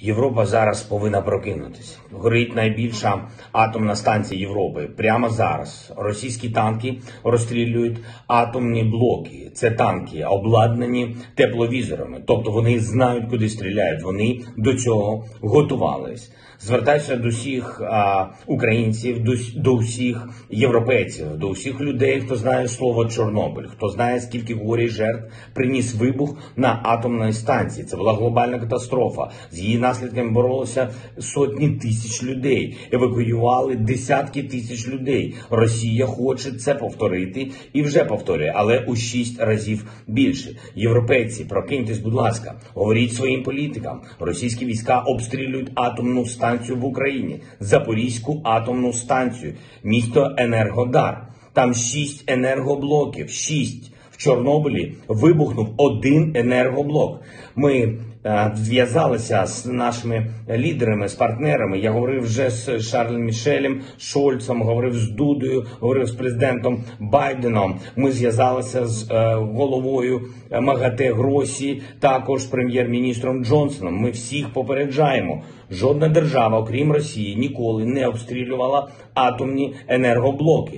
Європа зараз повинна прокинутися. Горить найбільша атомна станція Європи. Прямо зараз російські танки розстрілюють атомні блоки. Це танки, обладнані тепловізорами. Тобто вони знають, куди стріляють. Вони до цього готувались. Звертаюся до всіх українців, до всіх європейців, до всіх людей, хто знає слово Чорнобиль, хто знає, скільки горя і жертв приніс вибух на атомній станції. Це була глобальна катастрофа. З її наслідками боролися сотні тисяч людей, евакуювали десятки тисяч людей. Росія хоче це повторити і вже повторює, але у 6 разів більше. Європейці, прокиньтесь, будь ласка, говоріть своїм політикам. Російські війська обстрілюють атомну станцію в Україні, Запорізьку атомну станцію, місто Енергодар. Там 6 енергоблоків, 6. В Чорнобилі вибухнув 1 енергоблок. Ми зв'язалися з нашими лідерами, з партнерами. Я говорив вже з Шарлем Мішелем, Шольцем, говорив з Дудою, говорив з президентом Байденом. Ми зв'язалися з головою МАГАТЕ Гросі, також прем'єр-міністром Джонсоном. Ми всіх попереджаємо. Жодна держава, окрім Росії, ніколи не обстрілювала атомні енергоблоки.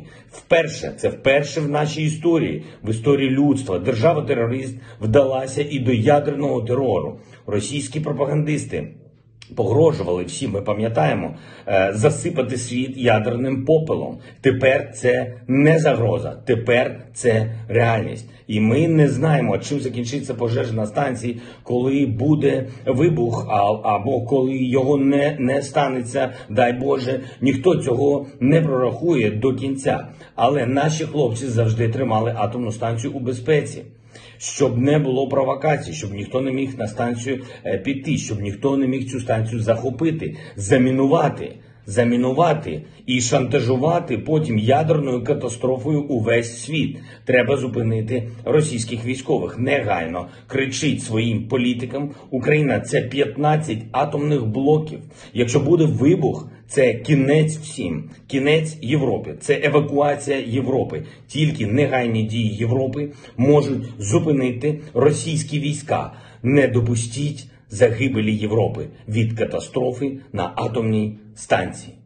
Вперше в нашій історії, в історії людства, держава-терорист вдалася і до ядерного терору. Російські пропагандисти погрожували всім, ми пам'ятаємо, засипати світ ядерним попелом. Тепер це не загроза, тепер це реальність. І ми не знаємо, чим закінчиться пожежа на станції, коли буде вибух, або коли його не станеться, дай Боже, ніхто цього не прорахує до кінця. Але наші хлопці завжди тримали атомну станцію у безпеці. Щоб не було провокацій, щоб ніхто не міг на станцію піти, щоб ніхто не міг цю станцію захопити, замінувати і шантажувати потім ядерною катастрофою увесь світ. Треба зупинити російських військових. Негайно кричить своїм політикам: Україна – це 15 атомних блоків. Якщо буде вибух, це кінець всім, кінець Європи, це евакуація Європи. Тільки негайні дії Європи можуть зупинити російські війська. Не допустіть загибелі Європи від катастрофи на атомній станції.